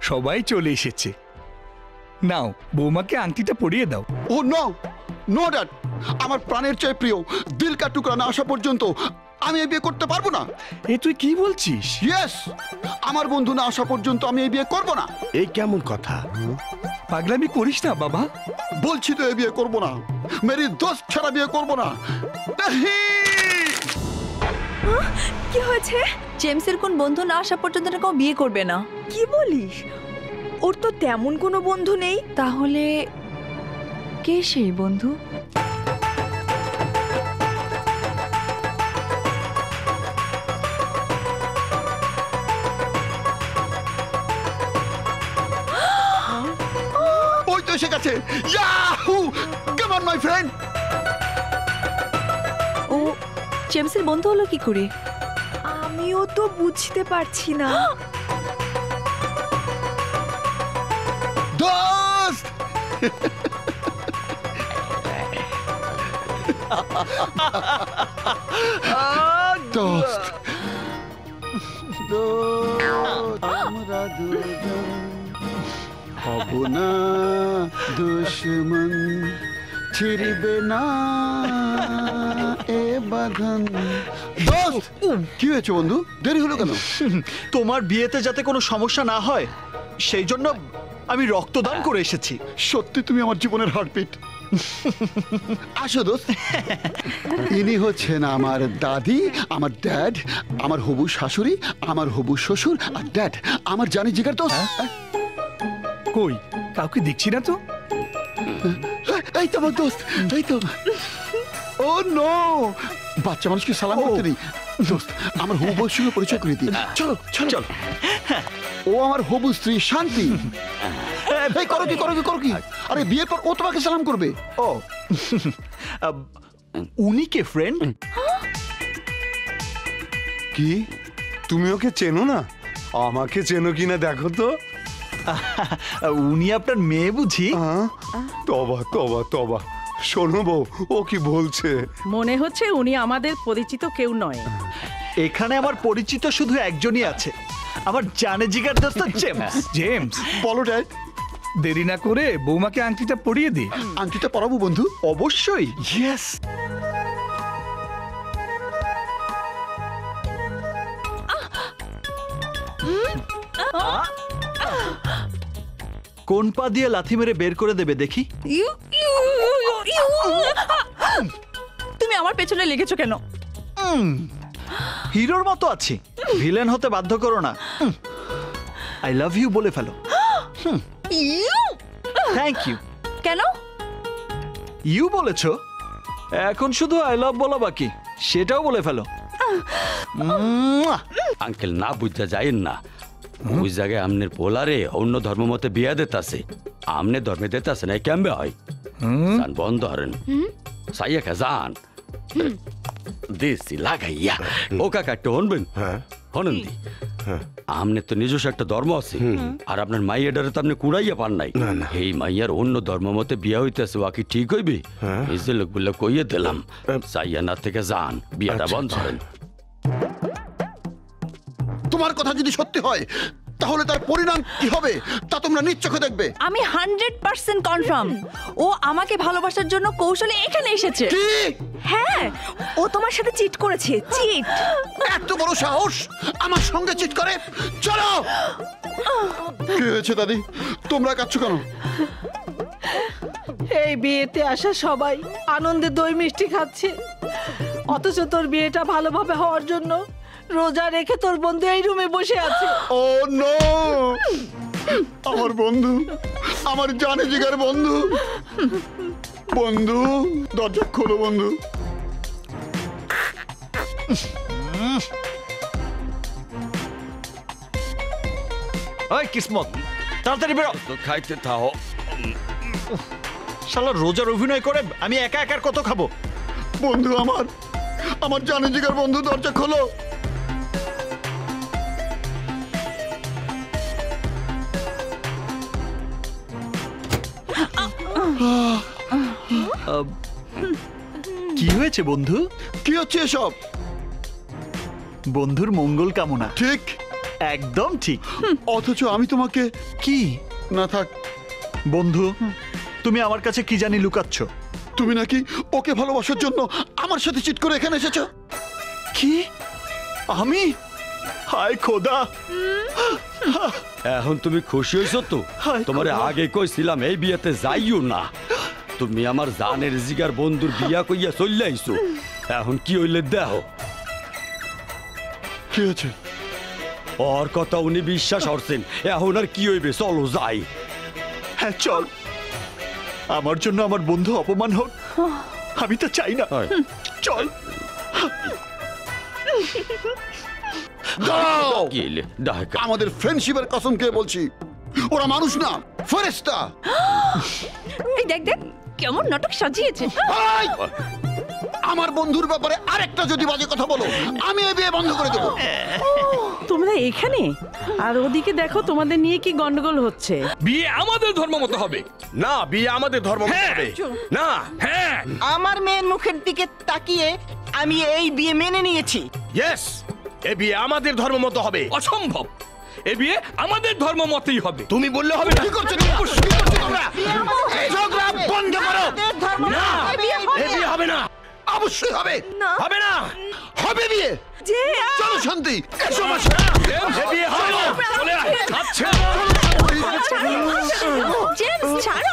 সবাই চলে এসেছে। নাও বৌমাকে আংটিটা পরিয়ে দাও। ও নো নো ড্যাড, আমার প্রাণের চেয়ে প্রিয় দিল কা টুকরা না আসা পর্যন্ত আমি এই বিয়ে করতে পারবো না। এ তুই কি বলছিস? ইয়েস, আমার বন্ধু না আসা পর্যন্ত আমি এই বিয়ে করবো না। এই কেমন কথা? পাগলামি করিস না বাবা। বলছি তো এই বিয়ে করবো না, মেরি দোস্ত ছাড়া বিয়ে করবো না। কি হয়েছে? জেমসের কোন বন্ধু না আসা পর্যন্ত কেউ বিয়ে করবে না। কি বলিস? ওর তো তেমন কোনো বন্ধু নেই। তাহলে কে সেই বন্ধু? ওই তো এসে গেছে। Yahoo! Come on my friend. ও জেমসের বন্ধু হলো কি করে? আমিও তো বুঝতে পারছি না। দোস্ত! দোস্ত, আমরা দুজন হব না দুশ্মন, ছিড়বে না এ বাঁধন। দোস্ত, কি হয়েছে বন্ধু? দেরি হলো কেন? তোমার বিয়েতে যাতে কোনো সমস্যা না হয় সেই জন্য আমি রক্তদান করে এসেছি। সত্যি তুমি আমার জীবনের হার্টবিট। আসো দোস্ত। ইনি হচ্ছেন আমার দাদি, আমার ড্যাড, আমার হবু শাশুড়ি, আমার হবু শ্বশুর, আর ড্যাড আমার জানি জিগার দোস্ত। কই কাউকে দেখছি না তো। এই তো আমার দোস্ত, এই তো। ও নো, বাচ্চা মানুষকে সালাম করতে নেই। দোস্ত, আমার হবু বউর সঙ্গে পরিচয় করে দিই। চলো চলো চলো। ও আমার হবু স্ত্রী শান্তি। এই করো কি করো কি করো কি? আরে বিয়ের পর ও তোমাকে সালাম করবে। ও উনি কে ফ্রেন্ড? কি তুমি ওকে চেনো না? আমাকে চেনো কিনা দেখো তো। উনি আপনার মেয়ে বুঝি? তবা তবা তবা, শোনো বউ, ও কি বলছে? মনে হচ্ছে উনি আমাদের পরিচিত কেউ নয়। এখানে আমার পরিচিত শুধু একজনই আছে, আমার জানে জিগার দোস্ত জেমস। জেমস, বলো ড্যাড। দেরি না করে বৌমাকে আংটিটা পরিয়ে দে। আংটিটা পরাবো বন্ধু? অবশ্যই। ইয়েস। কোন পা দিয়ে লাথি মেরে বের করে দেবে দেখি? তুমি আমার পেছনে লেগেছো কেন? হিরোর মতো আছি, ভিলেন হতে বাধ্য করো না। আই লাভ ইউ বলে ফেলো। Thank you. কেন? ইউ বলেছো, এখন শুধু আই লাভ বলা বাকি, সেটাও বলে ফেলো। আঙ্কেল না বুঝা যাইন না, ওই জায়গায় আমনের পোলারে অন্য ধর্ম মতে বিয়া দিতাছে, আমনে ধর্মে দিতাছে না, কেমবে হয়? জান বন্ধ হরেন সাইয়া খাজান দেশি লাগাইয়া ও কাকা একটু হনবেন। হনেন দি, আমনে তো নিজস্ব একটা ধর্ম আছে, আর আপনার মাইয়াডারে তো আপনি কুড়াইয়া পান নাই। এই মাইয়ার অন্য ধর্ম মতে বিয়া হইতেছে, ও কি ঠিক হইবে? এই যে লোক বললে কইয়ে দিলাম, সাইয়া না থেকে যান, বিয়াটা বন্ধ করেন। তোমার কথা যদি সত্যি হয় তাহলে তার পরিণাম কি হবে তা তোমরা নিজ চোখে দেখবে। আমি 100% কনফার্ম ও আমাকে ভালোবাসার জন্য কৌশলে এখানে এসেছে। কি? হ্যাঁ, ও তোমার সাথে চিট করেছে। চিট? এত বড় সাহস আমার সঙ্গে চিট করে? চলো। কি হয়েছে দাদি, তোমরা কাঁদছো কেন? এই বিয়েতে আসা সবাই আনন্দে দই মিষ্টি খাচ্ছে, অথচ তোর বিয়েটা ভালোভাবে হওয়ার জন্য রোজা রেখে তোর বন্ধু এই রুমে বসে আছে। ও নো, আমার বন্ধু, আমার জানে জিগার বন্ধু। বন্ধু, দরজা খোলো বন্ধু। ওই কিসমত, তাড়াতাড়ি বেরো। তো খাইতে থাও। শালা রোজার অভিনয় করে আমি একা একার কত খাবো? বন্ধু আমার, আমার জানে জিগার বন্ধু, দরজা খোলো। কি হয়েছে বন্ধু? কি হচ্ছে এসব? বন্ধুর মঙ্গল কামনা। ঠিক, একদম ঠিক। অথচ আমি তোমাকে কি না থাক বন্ধু, তুমি আমার কাছে কি জানি লুকাচ্ছ? তুমি নাকি ওকে ভালোবাসার জন্য আমার সাথে চিট করে এখানে এসেছো। কি? আমি? হায় খোদা! এখন তুমি খুশি হয়েছো তো? হায় তোমার খোদা। আগে কইছিলাম এই বিয়েতে যাইও না। তুমি আমার জানের জিগার বন্ধুর বিয়া কইয়া চলে আইছো। এখন কি হইলে দেহ? কি হয়েছে? ওর কথা উনি বিশ্বাস করছেন, এখন আর কি হইবে? চলো যাই। হ্যাঁ চল, আমার জন্য আমার বন্ধু অপমান হোক আমি তো চাই না। চল। দাও! কি হইলে? ডাকা। আমাদের ফ্রেন্ডশিপের কসম খেয়ে বলছি, ওরা মানুষ না, ফেরেশতা। এই দেখ দেখ কেমন নাটক সাজিয়েছে। এই! আমার বন্ধুর ব্যাপারে আরেকটা যদি বাজে কথা বলো, আমি এই বিয়ে বন্ধ করে দেবো। তোমরা এখানে আর ওদিকে দেখো তোমাদের নিয়ে কি গন্ডগোল হচ্ছে। বিয়ে আমাদের ধর্ম মতো হবে। না, বিয়ে আমাদের ধর্ম হবে না। হ্যাঁ, আমার মেয়ের মুখের দিকে তাকিয়ে আমি এই বিয়ে মেনে নিয়েছি। ইয়েস, এ বিয়ে আমাদের ধর্ম মতো হবে। অসম্ভব। এ বিয়ে আমাদের ধর্ম মতেই হবে। তুমি বললে হবে না। কি করছো তোমরা? এই ঝগড়া বন্ধ করো। আমাদের ধর্ম না, মতে বিয়ে এ বিয়ে হবে না। অবশ্যই হবে, হবে না। হবে বিয়ে। চলো শান্তি, এসো আমার এ বিয়ে হবে না। চলে আয়। আচ্ছা। জেমস ছাড়ো।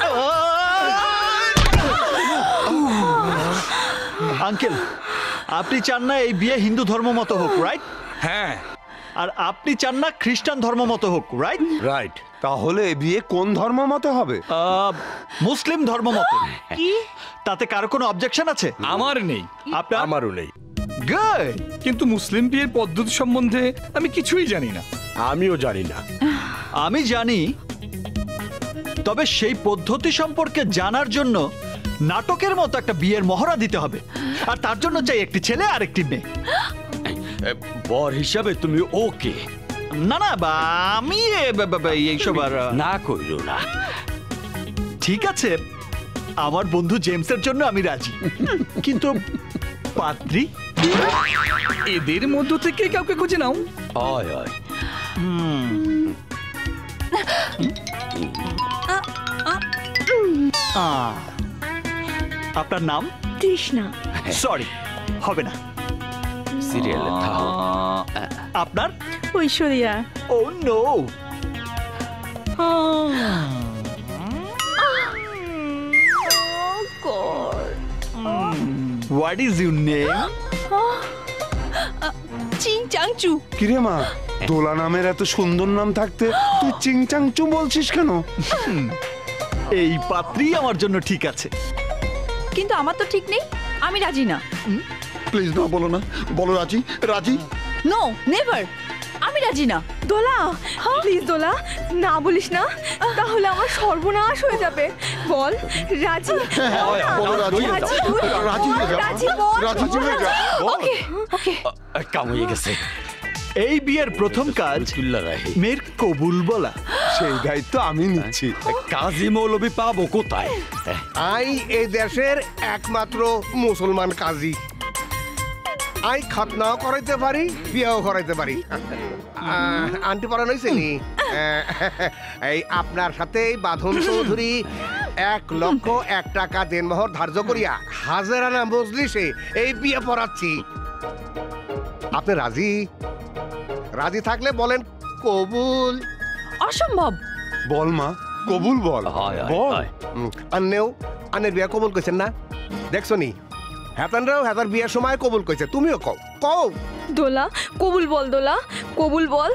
আঙ্কেল, আপনি চান না এই বিয়ে হিন্দু ধর্ম মতো হোক, রাইট? হ্যাঁ, আর আপনি চান না খ্রিস্টান ধর্ম মতো হোক, রাইট? রাইট। তাহলে এ বিয়ে কোন ধর্ম মতে হবে? মুসলিম ধর্ম মতো। কি? তাতে কারো কোনো অবজেকশন আছে? আমার নেই। আপনার? আমারও নেই। গুড। কিন্তু মুসলিম বিয়ের পদ্ধতি সম্বন্ধে আমি কিছুই জানি না। আমিও জানি না। আমি জানি, তবে সেই পদ্ধতি সম্পর্কে জানার জন্য নাটকের মতো একটা বিয়ের মহড়া দিতে হবে, আর তার জন্য চাই একটি ছেলে আর একটি মেয়ে। বর হিসাবে তুমি ওকে? না না, আমি এইসব আর না কইলো না। ঠিক আছে, আমার বন্ধু জেমসের জন্য আমি রাজি, কিন্তু পাত্রী? এদের মধ্য থেকে কাউকে খুঁজে নাও। আয় আয়। আপনার নাম? তৃষ্ণা। সরি, হবে না। সিরিয়ালে থাকো। আপনার? Aishwarya. Oh no. What is your name? Ching Changchu. কিরে মা, দোলা নামের এত সুন্দর নাম থাকতে তুই চিংচাংচু বলছিস কেন? এই পাত্রী আমার জন্য ঠিক আছে। কিন্তু আমার তো ঠিক নেই, আমি রাজি না। প্লিজ না, বলো না, বলো রাজি। রাজি? নো, নেভার, আমি রাজি না। দোলা, প্লিজ দোলা, না বলিস না, তাহলে আমার সর্বনাশ হয়ে যাবে। বল রাজি। বলো রাজি। রাজি তুই? রাজি হয়ে যা। রাজি বল। রাজি হয়ে যা। ওকে ওকে। কাম হয়ে গেছে। এই বিয়ের প্রথম কাজ তুল্লা রাহি। মেয়ের কবুল বলা। সেই দায়িত্ব আমি নিচ্ছি। কাজী মৌলবি পাবো কোথায়? আই এই দেশের একমাত্র মুসলমান কাজী। আই খাতনাও করাইতে পারি, বিয়াও করাইতে পারি। আন্টি পড়ানো হয়েছে নি? এই আপনার সাথে বাঁধন চৌধুরী 1,01,000 টাকা দেনমোহর ধার্য করিয়া হাজারানা মজলিসে এই বিয়ে পড়াচ্ছি। আপনি রাজি? রাজি থাকলে বলেন কবুল। অসম্ভব। বল মা, কবুল বল। হয়, হয়, বল। হয়। আন্নেও আন্নের বিয়ে কবুল কইছেন না? দেখছো নি, হেতানরাও হেতার বিয়ের সময় কবুল কইছে, তুমিও কও। কও দোলা, কবুল বল দোলা, কবুল বল।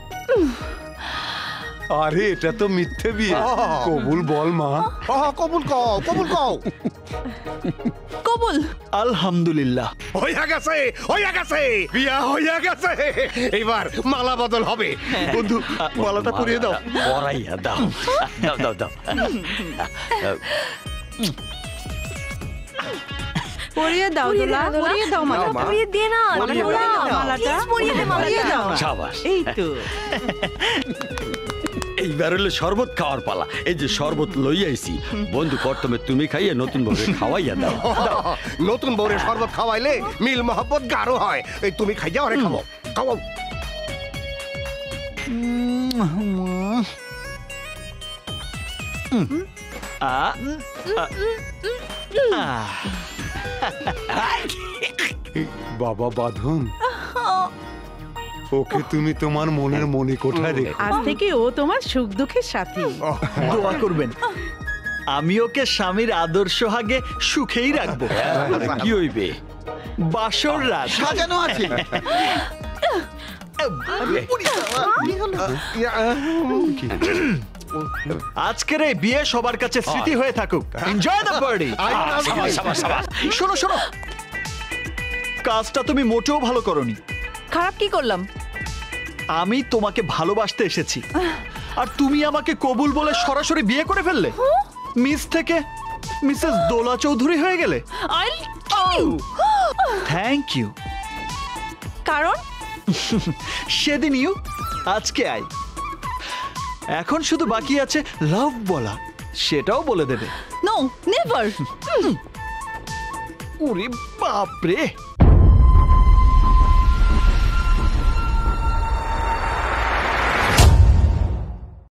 আরে এটা তো মিথ্যে বিয়ে। কবুল বল মা। কবুল কও, কবুল কও। কবুল। আলহামদুলিল্লাহ। হইয়া গেছে, হইয়া গেছে, বিয়া হইয়া গেছে। এইবার মালা বদল হবে। বন্ধু, মালাটা পরিয়ে দাও। পরাইয়া দাও। দাও দাও দাও। পরিয়ে দাও দোলা, পরিয়ে দাও মালাটা। পরিয়ে দে না পরিয়ে দোলা, দাও মালাটা। পরিয়ে দে পরিয়ে দাও। শাবাশ। এই তো। এইবার হলে শরবত খাওয়ার পালা। এই যে শরবত লই আইছি, বন্ধু প্রথমে তুমি খাইয়ে নতুন বউকে খাওয়াইয়া দাও। নতুন বউরে শরবত খাওয়াইলে মিল মহব্বত গাঢ় হয়। এই তুমি খাইয়া আরে খাও, খাও। বাবা বাঁধন, ওকে তুমি তোমার মনের মনি কোঠায় রেখো। আজ থেকে ও তোমার সুখ দুঃখের সাথী। দোয়া করবেন আমি ওকে স্বামীর আদর্শ হাগে সুখেই রাখবো। কি হইবে? বাসর রাত সাজানো আছে। আজকের এই বিয়ে সবার কাছে স্মৃতি হয়ে থাকুক। Enjoy the party. শোনো শোনো, কাজটা তুমি মোটেও ভালো করনি। খারাপ কি করলাম? আমি তোমাকে ভালোবাসতে এসেছি আর তুমি আমাকে কবুল বলে সরাসরি বিয়ে করে ফেললে। মিস থেকে মিসেস দোলা চৌধুরী হয়ে গেলে। Thank you. কারণ সেদিন ইউ, আজকে আই। এখন শুধু বাকি আছে লাভ বলা, সেটাও বলে দেবে। No never. ওরে বাপরে,